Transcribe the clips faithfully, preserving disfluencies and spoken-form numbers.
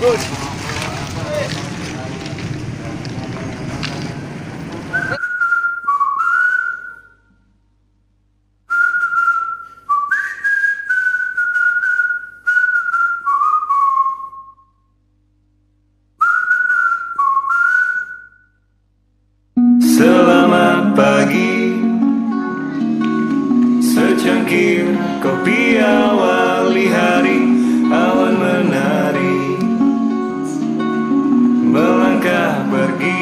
Selamat pagi, secangkir kopi awali hari, awan menari, melangkah pergi.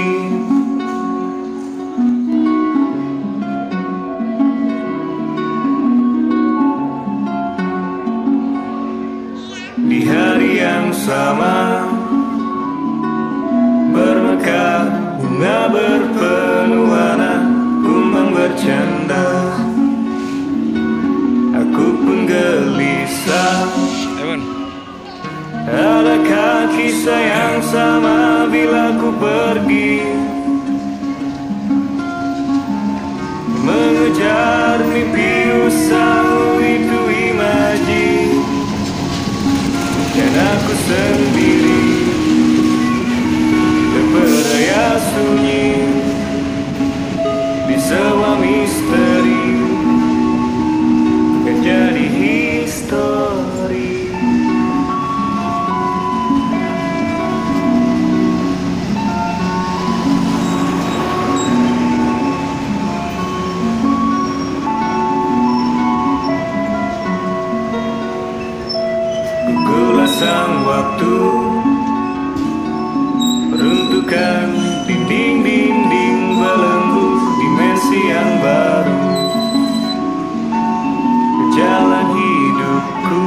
Di hari yang sama, bermekar bunga berpenuh warna, kumbang bercanda, aku pun gelisah. Adakah kisah yang sama bila ku pergi mengejar mimpi usang itu imaji, dan aku sendiri terpedaya sunyi di sebuah misteri yang jadi histori. Gugulah sang waktu, runtuhkan dinding-dinding belenggu dimensi yang baru, jalan hidupku.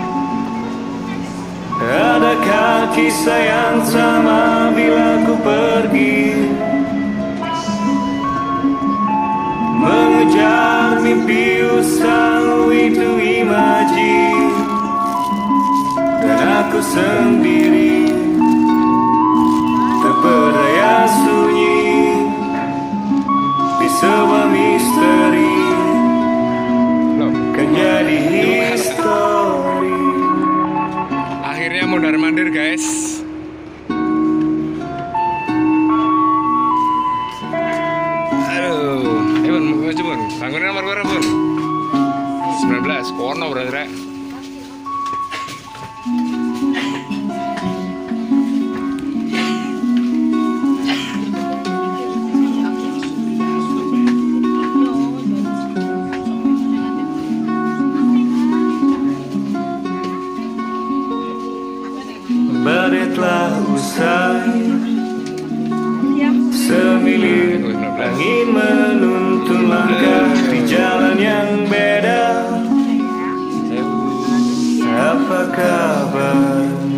Adakah kisah yang sama bila ku pergi mengejar mimpi usang itu imaji, dan aku sendiri terpedaya sunyi di sebuah misteri kan jadi histori. Akhirnya mondar mandir guys. Aduh, ayo bun, maju bun. Bangunin nomor berapa bun? sembilan belas, kono berarti rek. Badai telah usai, semilir angin menuntun langkah di jalan yang beda. Apa kabarmu?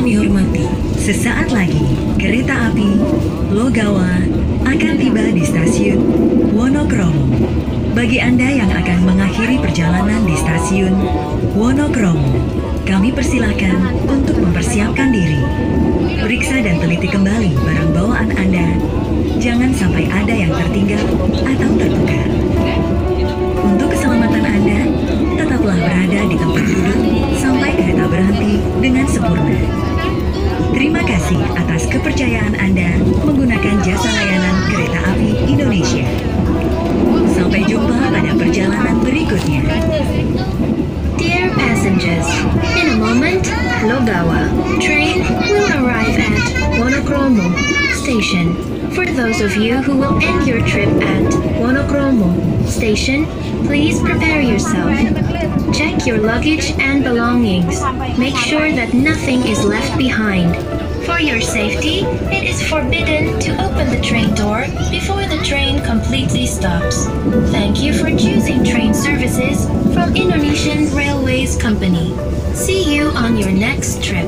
kami hormati, sesaat lagi kereta api Logawa akan tiba di stasiun Wonokromo. Bagi Anda yang akan mengakhiri perjalanan di stasiun Wonokromo, kami persilakan untuk mempersiapkan diri. Periksa dan teliti kembali barang bawaan Anda. Jangan sampai ada yang tertinggal atau tertukar. Untuk keselamatan Anda, tetaplah berada di tempat duduk sampai kereta berhenti dengan sempurna. Terima kasih atas kepercayaan Anda menggunakan jasa layanan kereta api Indonesia. Sampai jumpa pada perjalanan berikutnya. Dear passengers, in a moment, Logawa train will arrive at Wonokromo Station. For those of you who will end your trip at Wonokromo Station, please prepare yourself. Check your luggage and belongings. Make sure that nothing is left behind. For your safety, it is forbidden to open the train door before the train completely stops. Thank you for choosing train services from Indonesian Railways Company. See you on your next trip.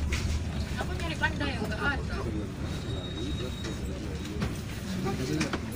Aku nyari panda yang enggak ada.